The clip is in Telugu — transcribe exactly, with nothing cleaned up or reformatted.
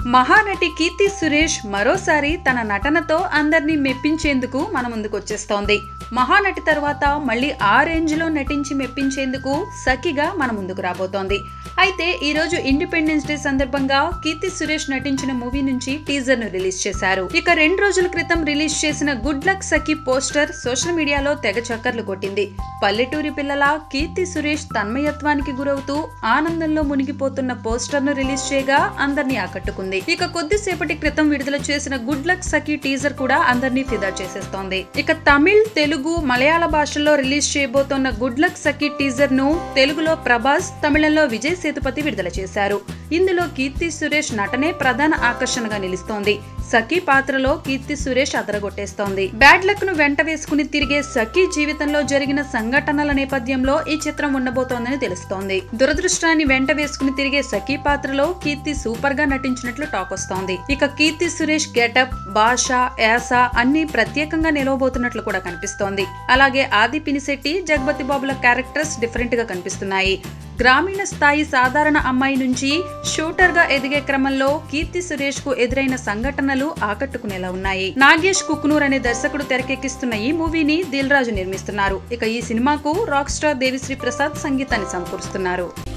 మహానటి కీర్తి సురేష్ మరోసారి తన నటనతో అందరినీ మెప్పించేందుకు మన ముందుకు వచ్చేస్తోంది. మహానటి తర్వాత మళ్ళీ ఆ రేంజ్ లో నటించి మెప్పించేందుకు సఖిగా మన ముందుకు రాబోతోంది. అయితే ఈ రోజు ఇండిపెండెన్స్ డే సందర్భంగా కీర్తి సురేష్ నటించిన మూవీ నుంచి టీజర్ ను రిలీజ్ చేశారు. ఇక రెండు రోజుల క్రితం రిలీజ్ చేసిన good luck Sakhi poster social మీడియాలో తెగ చక్కర్లు కొట్టింది. పల్లెటూరి పిల్లల కీర్తి సురేష్ తన్మయత్వానికి గురవుతూ ఆనందంలో మునిగిపోతున్న పోస్టర్ ను రిలీజ్ చేయగా అందరినీ ఆకట్టుకుంది. ఇక కొద్దిసేపటి క్రితం విడుదల చేసిన గుడ్ లక్ సఖి టీజర్ కూడా అందరినీ ఫిదా చేసేస్తోంది. ఇక తమిళ్, తెలుగు, మలయాళ భాషల్లో రిలీజ్ చేయబోతోన్న గుడ్ లక్ సఖి టీజర్ ను తెలుగులో ప్రభాస్, తమిళంలో విజయ్ సేతుపతి విడుదల చేశారు. ఇందులో కీర్తి సురేష్ నటనే ప్రధాన ఆకర్షణగా నిలుస్తోంది. సఖి పాత్రలో కీర్తి సురేష్ అదరగొట్టేస్తోంది. బ్యాడ్ లక్ ను వెంట వేసుకుని తిరిగే సఖి జీవితంలో జరిగిన సంఘటనల నేపథ్యంలో ఈ చిత్రం ఉండబోతోందని తెలుస్తోంది. దురదృష్టాన్ని వెంట వేసుకుని తిరిగే సఖి పాత్రలో కీర్తి సూపర్ గా నటించినట్లు టాక్ వస్తోంది. ఇక కీర్తి సురేష్ గెటప్, భాష, యాస అన్ని ప్రత్యేకంగా నిలవబోతున్నట్లు కూడా కనిపిస్తోంది. అలాగే ఆది పినిశెట్టి, జగపతి బాబుల క్యారెక్టర్స్ డిఫరెంట్ గా కనిపిస్తున్నాయి. గ్రామీణ స్థాయి సాధారణ అమ్మాయి నుంచి షూటర్ గా ఎదిగే క్రమంలో కీర్తి సురేష్ కు ఎదురైన సంఘటనలు ఆకట్టుకునేలా ఉన్నాయి. నాగేష్ కుక్నూర్ అనే దర్శకుడు తెరకెక్కిస్తున్న ఈ మూవీని దిల్ రాజు నిర్మిస్తున్నారు. ఇక ఈ సినిమాకు రాక్ స్టార్ దేవిశ్రీ ప్రసాద్ సంగీతాన్ని సమకూరుస్తున్నారు.